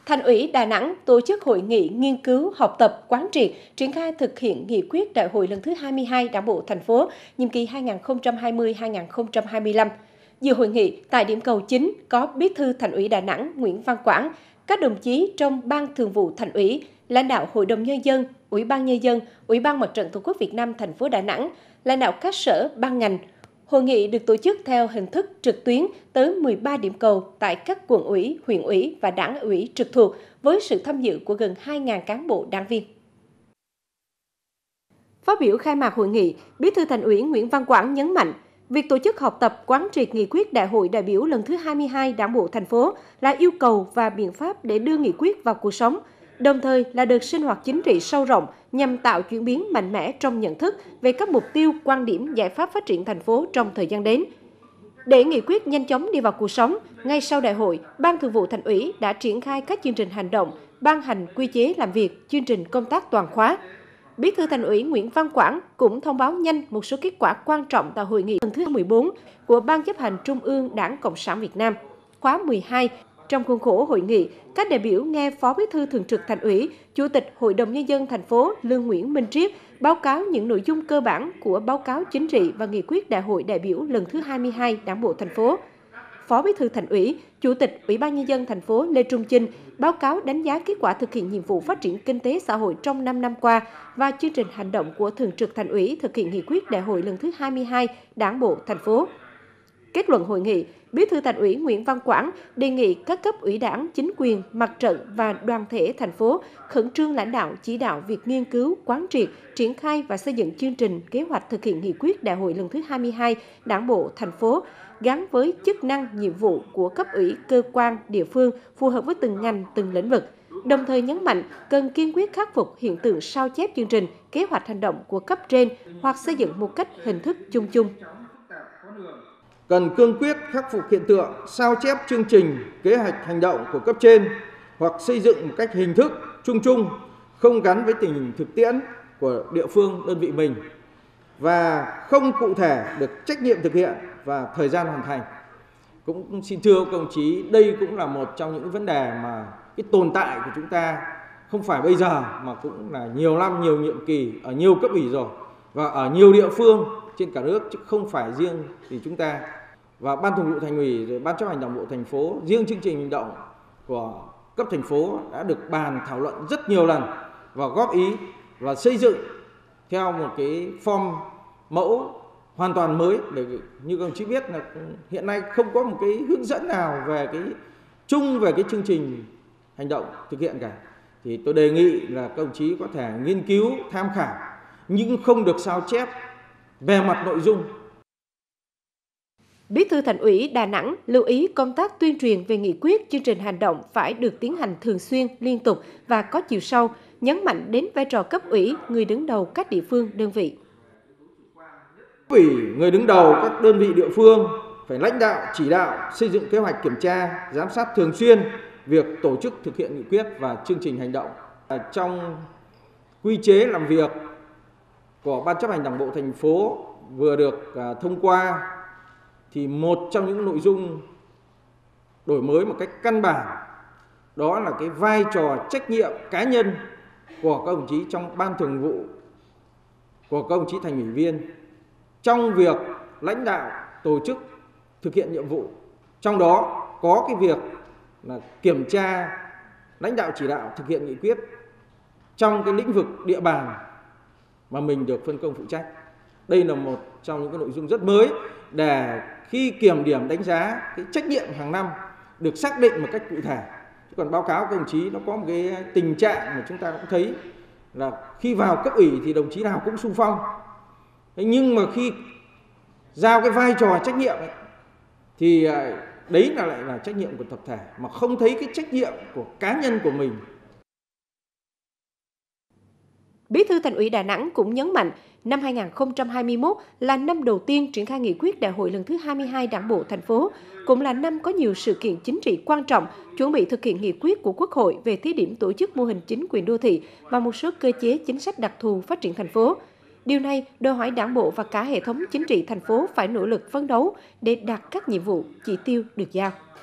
Thành ủy Đà Nẵng tổ chức hội nghị nghiên cứu, học tập, quán triệt, triển khai thực hiện nghị quyết Đại hội lần thứ 22 Đảng bộ thành phố, nhiệm kỳ 2020-2025. Dự hội nghị, tại điểm cầu chính có Bí thư Thành ủy Đà Nẵng Nguyễn Văn Quảng, các đồng chí trong Ban Thường vụ Thành ủy, lãnh đạo Hội đồng Nhân dân, Ủy ban Nhân dân, Ủy ban Mặt trận Tổ quốc Việt Nam thành phố Đà Nẵng, lãnh đạo các sở, ban ngành. Hội nghị được tổ chức theo hình thức trực tuyến tới 13 điểm cầu tại các quận ủy, huyện ủy và đảng ủy trực thuộc với sự tham dự của gần 2.000 cán bộ đảng viên. Phát biểu khai mạc hội nghị, Bí thư Thành ủy Nguyễn Văn Quảng nhấn mạnh, việc tổ chức học tập quán triệt nghị quyết Đại hội đại biểu lần thứ 22 Đảng bộ thành phố là yêu cầu và biện pháp để đưa nghị quyết vào cuộc sống, đồng thời là đợt sinh hoạt chính trị sâu rộng nhằm tạo chuyển biến mạnh mẽ trong nhận thức về các mục tiêu, quan điểm, giải pháp phát triển thành phố trong thời gian đến. Để nghị quyết nhanh chóng đi vào cuộc sống, ngay sau đại hội, Ban Thường vụ Thành ủy đã triển khai các chương trình hành động, ban hành quy chế làm việc, chương trình công tác toàn khóa. Bí thư Thành ủy Nguyễn Văn Quảng cũng thông báo nhanh một số kết quả quan trọng tại hội nghị lần thứ 14 của Ban chấp hành Trung ương Đảng Cộng sản Việt Nam, khóa 12. Trong khuôn khổ hội nghị, các đại biểu nghe Phó Bí thư Thường trực Thành ủy, Chủ tịch Hội đồng Nhân dân thành phố Lương Nguyễn Minh Triết báo cáo những nội dung cơ bản của báo cáo chính trị và nghị quyết Đại hội đại biểu lần thứ 22 Đảng bộ thành phố. Phó Bí thư Thành ủy, Chủ tịch Ủy ban Nhân dân thành phố Lê Trung Chinh báo cáo đánh giá kết quả thực hiện nhiệm vụ phát triển kinh tế xã hội trong 5 năm qua và chương trình hành động của Thường trực Thành ủy thực hiện nghị quyết Đại hội lần thứ 22 Đảng bộ thành phố. Kết luận hội nghị, Bí thư Thành ủy Nguyễn Văn Quảng đề nghị các cấp ủy đảng, chính quyền, mặt trận và đoàn thể thành phố khẩn trương lãnh đạo chỉ đạo việc nghiên cứu, quán triệt, triển khai và xây dựng chương trình kế hoạch thực hiện nghị quyết Đại hội lần thứ 22 Đảng bộ thành phố gắn với chức năng, nhiệm vụ của cấp ủy, cơ quan, địa phương phù hợp với từng ngành, từng lĩnh vực. Đồng thời nhấn mạnh cần kiên quyết khắc phục hiện tượng sao chép chương trình, kế hoạch hành động của cấp trên hoặc xây dựng một cách hình thức chung chung. Cần cương quyết khắc phục hiện tượng sao chép chương trình, kế hoạch hành động của cấp trên hoặc xây dựng một cách hình thức chung chung, không gắn với tình hình thực tiễn của địa phương, đơn vị mình và không cụ thể được trách nhiệm thực hiện và thời gian hoàn thành. Cũng xin thưa các đồng chí, đây cũng là một trong những vấn đề mà cái tồn tại của chúng ta không phải bây giờ mà cũng là nhiều năm, nhiều nhiệm kỳ ở nhiều cấp ủy rồi và ở nhiều địa phương trên cả nước chứ không phải riêng thì chúng ta. Và Ban Thường vụ Thành ủy rồi Ban chấp hành Đảng bộ thành phố, riêng chương trình hành động của cấp thành phố đã được bàn thảo luận rất nhiều lần và góp ý và xây dựng theo một cái form mẫu hoàn toàn mới để như các đồng chí biết là hiện nay không có một cái hướng dẫn nào về cái chung về cái chương trình hành động thực hiện cả. Thì tôi đề nghị là các đồng chí có thể nghiên cứu, tham khảo nhưng không được sao chép về mặt nội dung. Bí thư Thành ủy Đà Nẵng lưu ý công tác tuyên truyền về nghị quyết, chương trình hành động phải được tiến hành thường xuyên, liên tục và có chiều sâu, nhấn mạnh đến vai trò cấp ủy, người đứng đầu các địa phương, đơn vị. Cấp ủy, người đứng đầu các đơn vị địa phương phải lãnh đạo, chỉ đạo, xây dựng kế hoạch kiểm tra, giám sát thường xuyên việc tổ chức thực hiện nghị quyết và chương trình hành động. Trong quy chế làm việc của Ban chấp hành Đảng bộ thành phố vừa được thông qua thì một trong những nội dung đổi mới một cách căn bản đó là cái vai trò trách nhiệm cá nhân của các đồng chí trong Ban Thường vụ, của các đồng chí thành ủy viên trong việc lãnh đạo tổ chức thực hiện nhiệm vụ. Trong đó có cái việc là kiểm tra, lãnh đạo chỉ đạo thực hiện nghị quyết trong cái lĩnh vực địa bàn mà mình được phân công phụ trách. Đây là một trong những cái nội dung rất mới để khi kiểm điểm đánh giá cái trách nhiệm hàng năm được xác định một cách cụ thể. Chứ còn báo cáo các đồng chí nó có một cái tình trạng mà chúng ta cũng thấy là khi vào cấp ủy thì đồng chí nào cũng xung phong. Thế nhưng mà khi giao cái vai trò trách nhiệm ấy, thì đấy là lại là trách nhiệm của tập thể mà không thấy cái trách nhiệm của cá nhân của mình. Bí thư Thành ủy Đà Nẵng cũng nhấn mạnh, năm 2021 là năm đầu tiên triển khai nghị quyết Đại hội lần thứ 22 Đảng bộ thành phố, cũng là năm có nhiều sự kiện chính trị quan trọng, chuẩn bị thực hiện nghị quyết của Quốc hội về thí điểm tổ chức mô hình chính quyền đô thị và một số cơ chế chính sách đặc thù phát triển thành phố. Điều này đòi hỏi Đảng bộ và cả hệ thống chính trị thành phố phải nỗ lực phấn đấu để đạt các nhiệm vụ, chỉ tiêu được giao.